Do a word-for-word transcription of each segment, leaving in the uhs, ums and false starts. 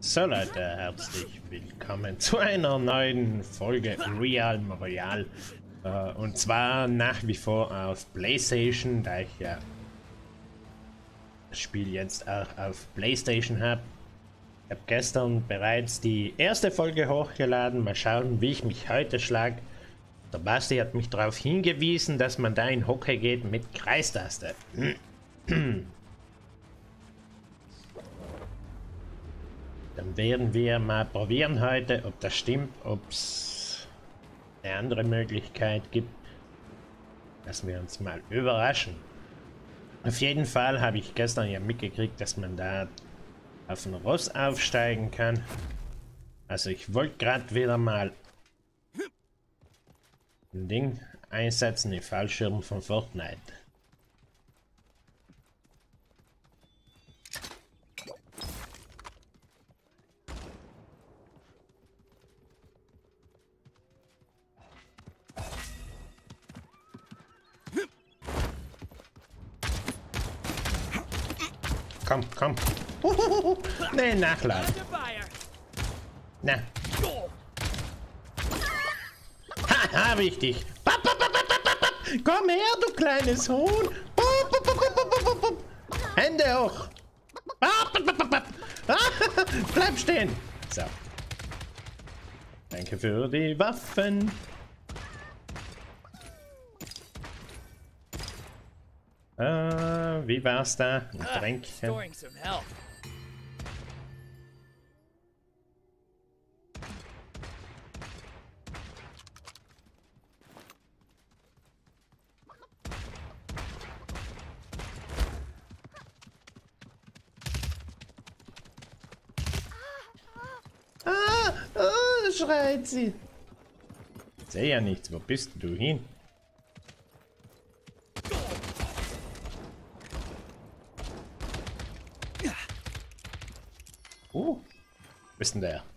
So Leute, herzlich willkommen zu einer neuen Folge Realm Royale. Äh, und zwar nach wie vor auf PlayStation, da ich ja das Spiel jetzt auch auf PlayStation habe. Ich habe gestern bereits die erste Folge hochgeladen. Mal schauen, wie ich mich heute schlage. Der Basti hat mich darauf hingewiesen, dass man da in Hockey geht mit Kreistaste. Dann werden wir mal probieren heute, ob das stimmt, ob es eine andere Möglichkeit gibt. Lassen wir uns mal überraschen. Auf jeden Fall habe ich gestern ja mitgekriegt, dass man da auf ein Ross aufsteigen kann. Also ich wollte gerade wieder mal ein Ding einsetzen, den Fallschirm von Fortnite. Komm, komm. Uhuhu. Nee, nachladen. Na. Ha, hab ich dich. Bap, bap, bap, bap, bap, bap. Komm her, du kleines Huhn. Bup, bup, bup, bup, bup, bup. Hände hoch. Bap, bap, bap, bap. Ah, bleib stehen. So. Danke für die Waffen. Äh, wie war's da? Ein Tränkchen. Ah, oh, schreit sie. Ich sehe ja nichts. Wo bist du hin? Oh, wo ist denn der?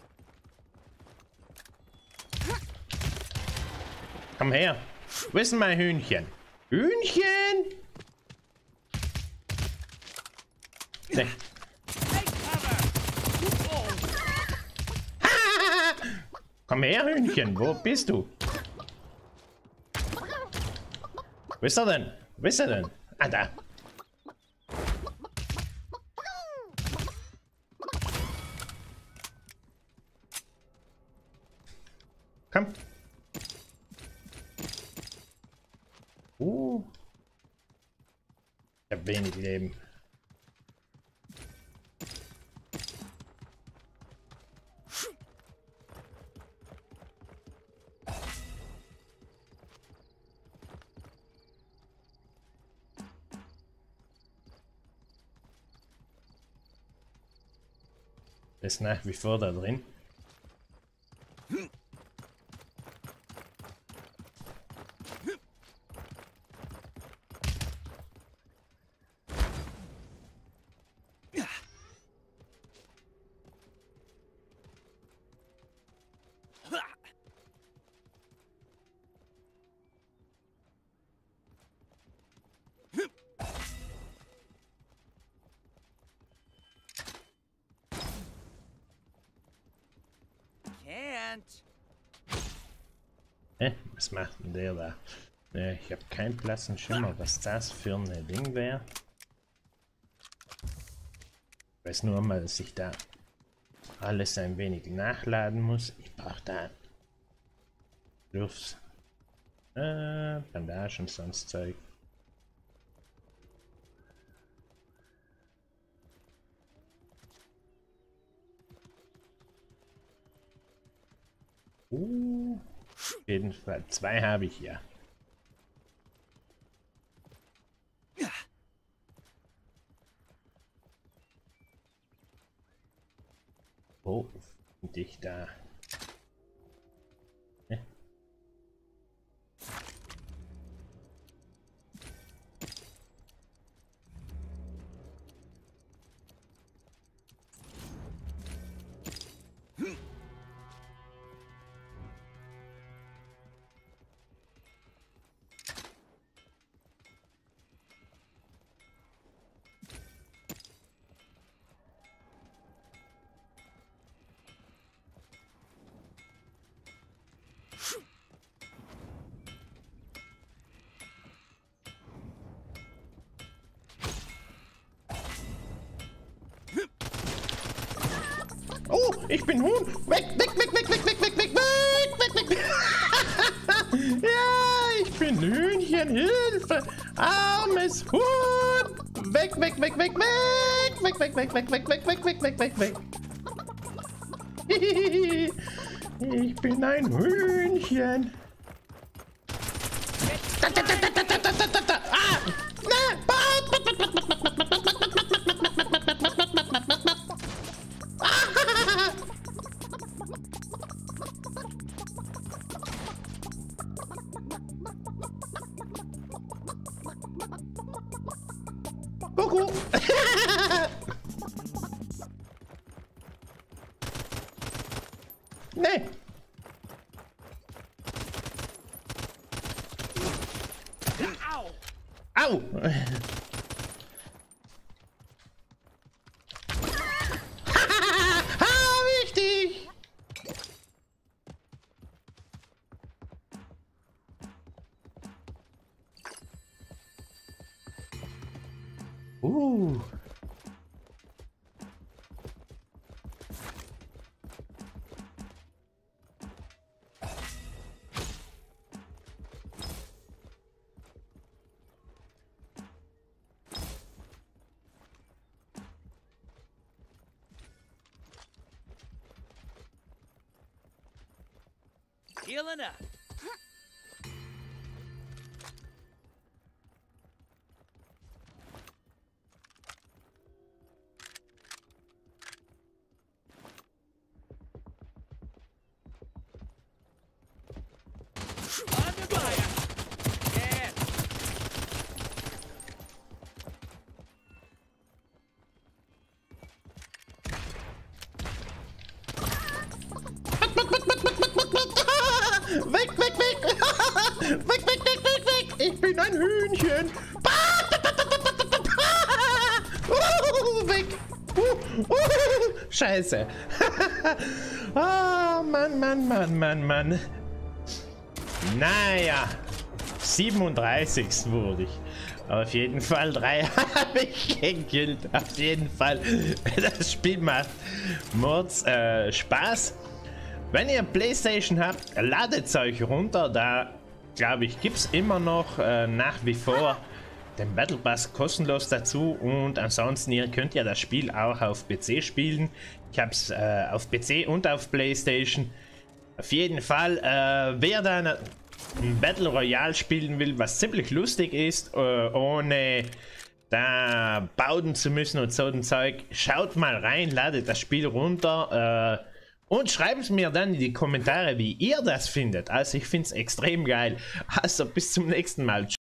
Komm her. Wo ist denn mein Hühnchen? Hühnchen? Nee. Komm her, Hühnchen. Wo bist du? Wo ist er denn? Wo ist er denn? Ah, da. Komm. Uh. Ich hab wenig Leben. Ist nach wie vor da drin. Hä? Was macht denn der da? Äh, ich habe keinen blassen Schimmer, was das für ein Ding wäre. Ich weiß nur mal, dass ich da alles ein wenig nachladen muss. Ich brauche da Luft, äh, Bandagen, sonst Zeug. Uh, auf jeden Fall. Zwei habe ich ja. Wo finde ich da? Hä? ich bin Huhn. Weg, weg, weg, weg, weg, weg, weg, weg, weg, weg, weg. Ja, ich bin Hühnchen, Hilfe. Armes Huhn. Weg, weg, weg, weg, weg, weg, weg, weg, weg, weg, weg, weg, weg, weg, weg, weg. Ich bin ein Hühnchen. Da, da, da, da, da, da, da, da. Ah! Kuckuck. Nee. Au. Au. Ha, wichtig. Uh. Healing up. Under fire. Yeah. Weg, weg, weg! Weg, weg, weg, weg, weg! Ich bin ein Hühnchen! Uh, weg! Uh, uh, Scheiße! Oh, Mann, Mann, Mann, Mann, Mann! Naja, siebenunddreißig wurde ich. Auf jeden Fall drei habe ich gekillt. Auf jeden Fall. Das Spiel macht Mords äh, Spaß. Wenn ihr PlayStation habt, ladet es euch runter. Da, glaube ich, gibt es immer noch äh, nach wie vor den Battle Pass kostenlos dazu. Und ansonsten, ihr könnt ja das Spiel auch auf P C spielen. Ich habe es äh, auf P C und auf PlayStation. Auf jeden Fall, äh, wer da ein Battle Royale spielen will, was ziemlich lustig ist, äh, ohne da bauen zu müssen und so ein Zeug, schaut mal rein, ladet das Spiel runter. Äh, Und schreibt es mir dann in die Kommentare, wie ihr das findet. Also ich finde es extrem geil. Also bis zum nächsten Mal.